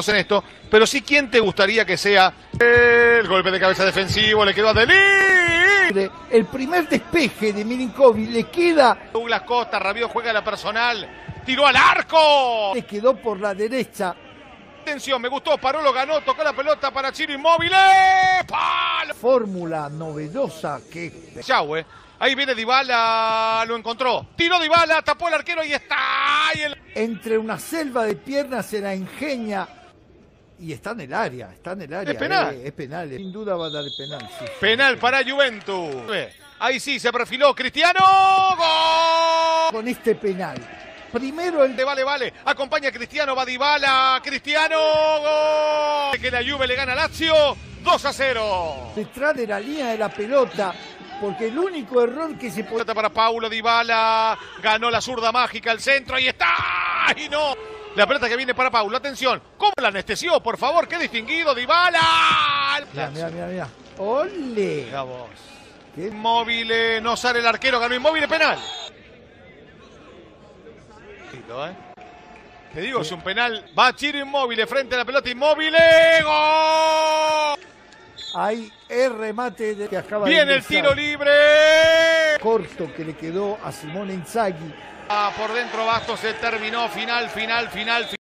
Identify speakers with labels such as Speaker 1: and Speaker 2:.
Speaker 1: expertos en esto, pero sí, ¿quién te gustaría que sea el golpe de cabeza defensivo? Le quedó a Delí.
Speaker 2: El primer despeje de Milinkovic le queda.
Speaker 1: Douglas Costa, Rabiot juega la personal, tiró al arco.
Speaker 2: Le quedó por la derecha.
Speaker 1: Atención, me gustó, Parolo ganó, tocó la pelota para Ciro Inmóvil. ¡Palo!
Speaker 2: Fórmula novedosa que...
Speaker 1: Chau, ahí viene Dybala, lo encontró. Tiró Dybala, tapó el arquero y está.
Speaker 2: Entre una selva de piernas se la ingenia. Y está en el área, está en el área.
Speaker 1: Es penal.
Speaker 2: Es penal, sin duda va a dar penal. Sí.
Speaker 1: Penal para Juventus. Ahí sí, se perfiló Cristiano. ¡Gol!
Speaker 2: Con este penal. Primero el...
Speaker 1: Vale. Acompaña a Cristiano, va Dybala. Cristiano. ¡Gol! Que la Juve le gana a Lazio. 2-0.
Speaker 2: Detrás de la línea de la pelota. Porque el único error que se puede...
Speaker 1: Para Paulo Dybala. Ganó la zurda mágica, el centro. Ahí está. Y no. La pelota que viene para Paulo. Atención. ¿Cómo la anestesió? Por favor. Qué distinguido. Dybala.
Speaker 2: Mira. ¡Ole!
Speaker 1: Mira vos. Inmóvil. No sale el arquero. Ganó Inmóvil. Penal. Te digo, es un penal. Va Ciro Inmóvil frente a la pelota. Inmóvil. ¡Gol!
Speaker 2: Hay el remate de que acaba de
Speaker 1: viene el tiro libre.
Speaker 2: Corto que le quedó a Simone Inzaghi.
Speaker 1: Por dentro Bastos, se terminó. Final.